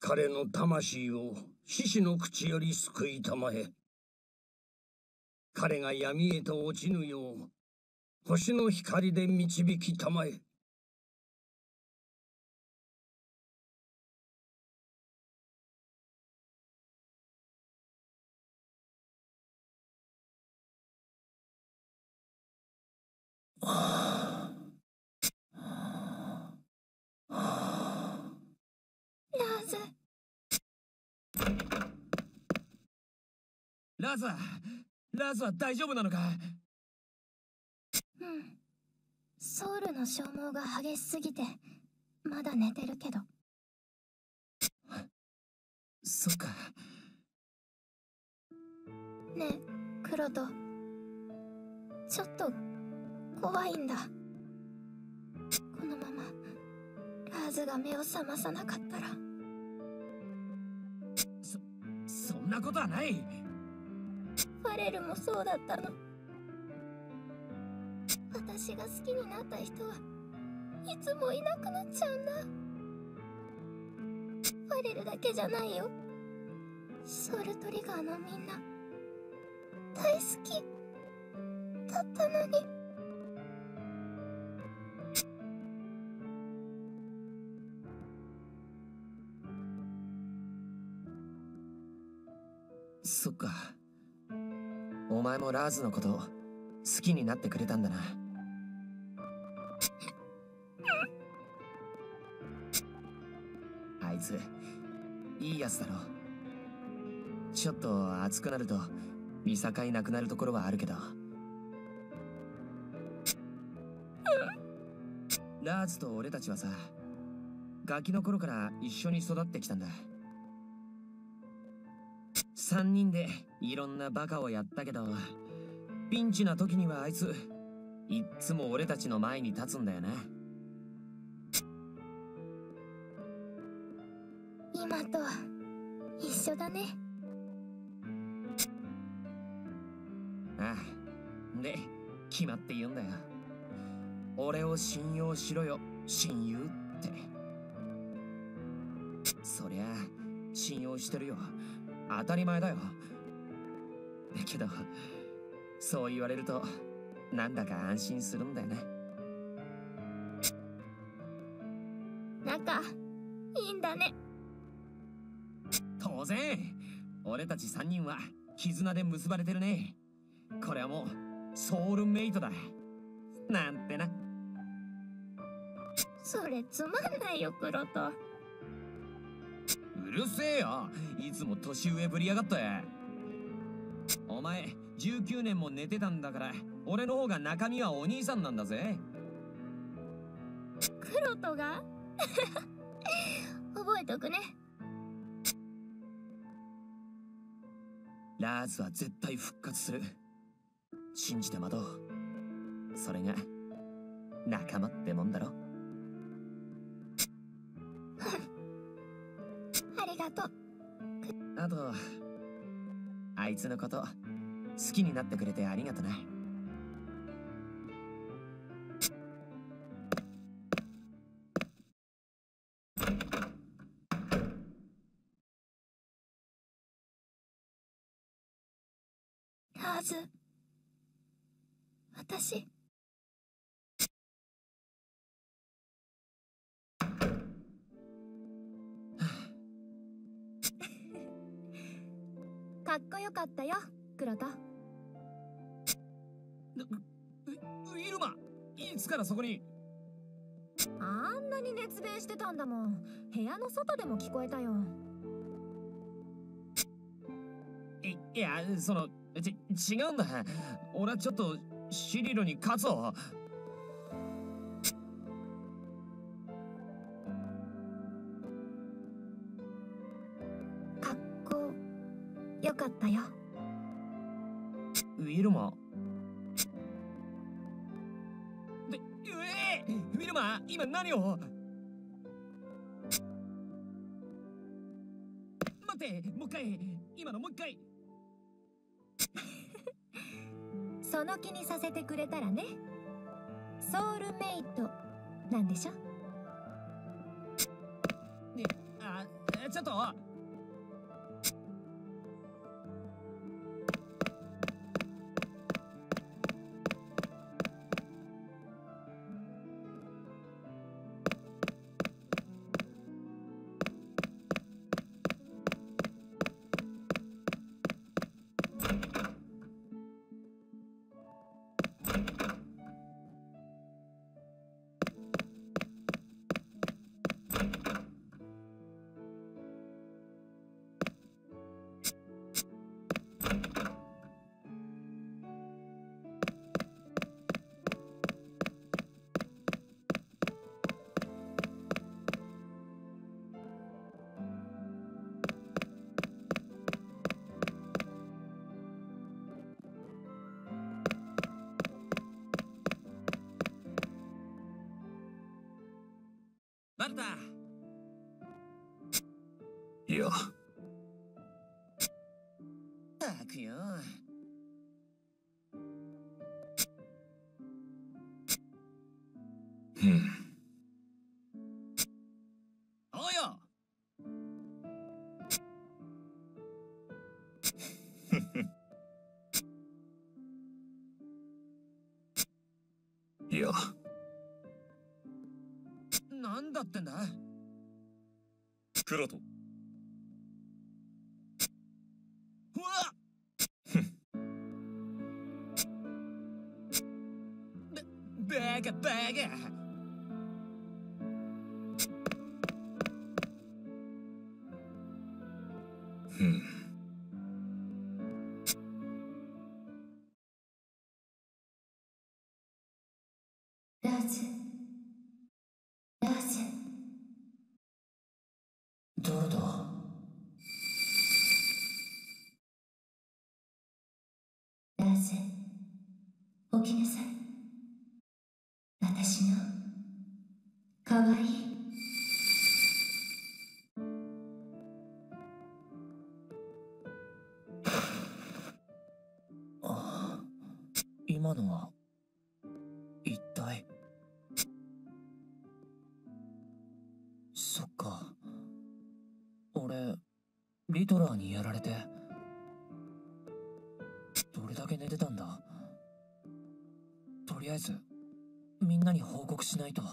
彼の魂を獅子の口より救いたまえ。彼が闇へと落ちぬよう、星の光で導きたまえ。 ラズは大丈夫なのか？ うん。ソウルの消耗が激しすぎて、まだ寝てるけど。 そっか。 ねえ、クロト。ちょっと、怖いんだ。このまま、ラーズが目を覚まさなかったら。 そんなことはない。 ファレルもそうだったの。私が好きになった人はいつもいなくなっちゃうんだ。ファレルだけじゃないよ。ソウルトリガーのみんな大好きだったのに。 そっか。お前もラーズのこと好きになってくれたんだな。あいついいやつだろ。ちょっと熱くなると見境なくなるところはあるけど、ラーズと俺たちはさ、ガキの頃から一緒に育ってきたんだ。3人でいろんなバカをやったけど、ピンチな時にはあいついっつも俺たちの前に立つんだよな。 今と一緒だね。 ああ、で決まって言うんだよ。俺を信用しろよ親友って。そりゃ信用してるよ、当たり前だよ。だけどそう言われるとなんだか安心するんだよね。 仲いいんだね。 当然、俺たち3人は絆で結ばれてるね。これはもうソウルメイトだなんてな。 それつまんないよ、クロト。 うるせえよ、いつも年上ぶりやがって。お前19年も寝てたんだから、俺の方が中身はお兄さんなんだぜ。 クロトが覚えとくね。 ラーズは絶対復活する。信じて待とう。それが仲間ってもんだろ。 ありがとう。 あと、あいつのこと好きになってくれてありがとな。 ラーズ、私かっこよかったよ、クロト。 ウィルマ、いつからそこに？ あんなに熱弁してたんだもん。部屋の外でも聞こえたよ。 いや、違うんだ。俺はちょっとシリルに勝つを。 かっこよかったよ。 ウィルマ。ウィルマ、今何を？待って、もう一回、今のもう一回。 その気にさせてくれたらね。ソウルメイトなんでしょ？ ちょっと。バルタ。 いや、 たくよ。おうよ。 いや、 なんだってんだ。 クラト。 うわバカバカ。 ラーズ、ラーズ。 誰だ。 ラーズ、起きなさい。私のかわいい。 今のは一体。そっか、俺リトラーにやられてどれだけ寝てたんだ。とりあえずみんなに報告しないと。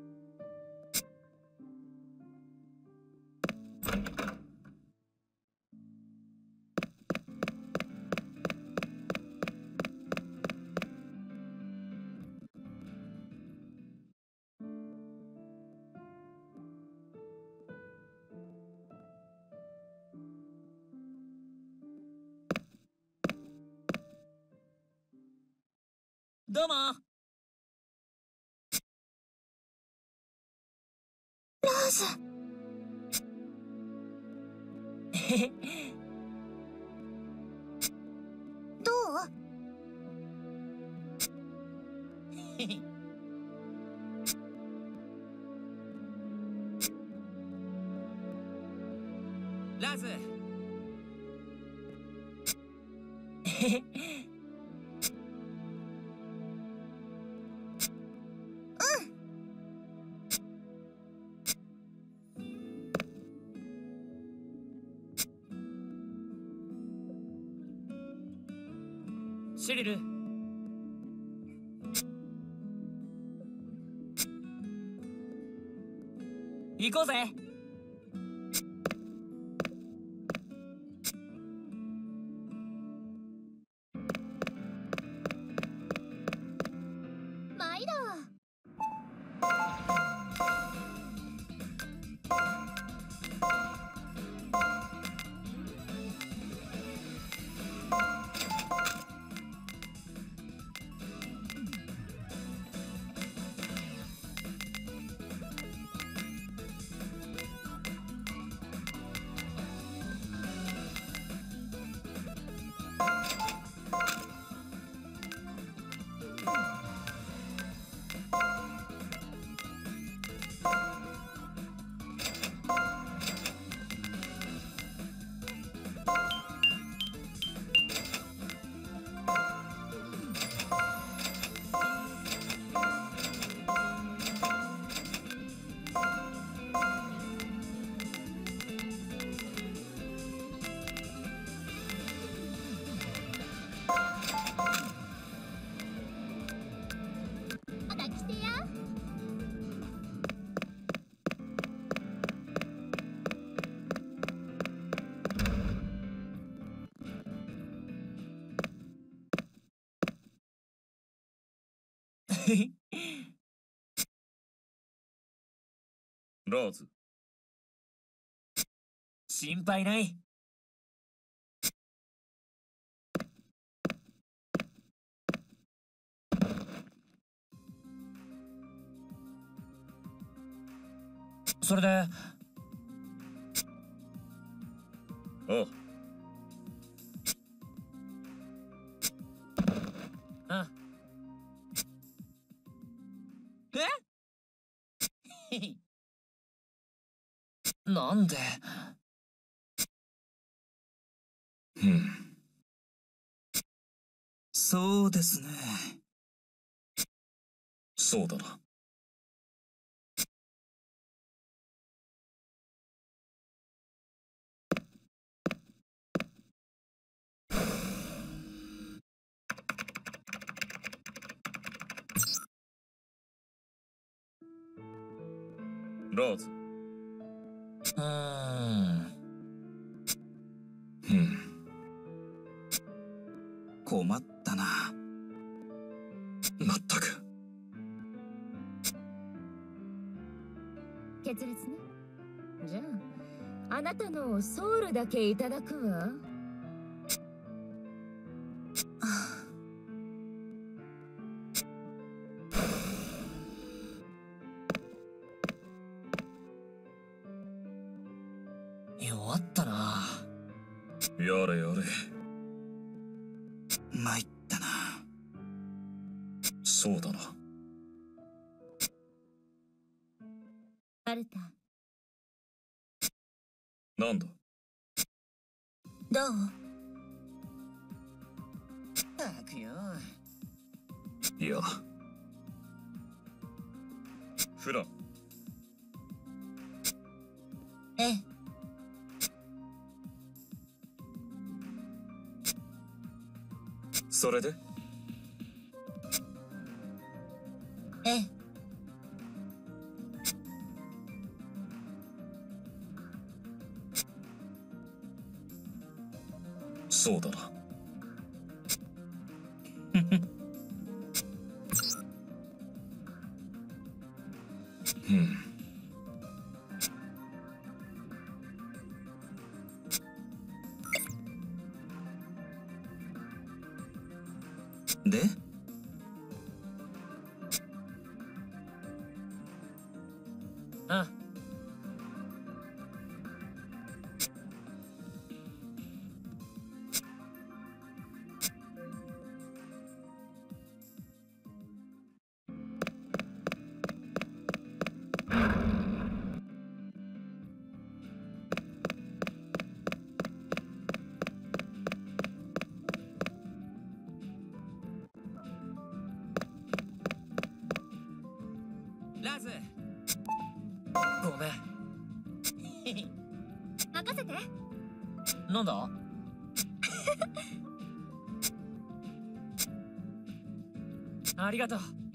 どうも。 ラーズ。どう？ ラズ。シリル。行こうぜ。 毎度。 ラーズ。 心配ない。それで、 ああ、なんで。 そうですね。そうだな。ラーズ。困ったな。まったく。 決裂ね。じゃああなたのソウルだけいただくわ。 弱ったな。 やれやれ。参ったな。そうだな。 アルタ、 なんだ。 どう？ ったくよ。 いや。フラン。 ええ。 それで？ ええ。 そうだな。で？ あ、 ラズ。 ごめん。 任せて。 なんだ。ありがとう。